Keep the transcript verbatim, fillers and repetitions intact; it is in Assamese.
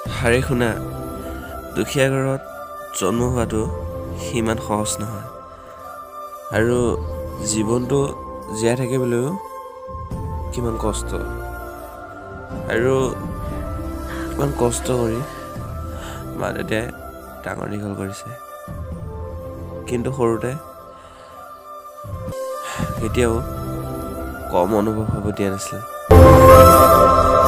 হাৰে শুনা, দুখীয়া ঘৰত জন্ম হোৱাটো সিমান সহজ নহয় আৰু জীৱনটো জীয়াই থাকিবলৈও কিমান কষ্ট আৰু কিমান কষ্ট কৰি মা দেউতাই ডাঙৰ দীঘল কৰিছে, কিন্তু সৰুতে কেতিয়াও কম অনুভৱ হ'ব দিয়া নাছিল।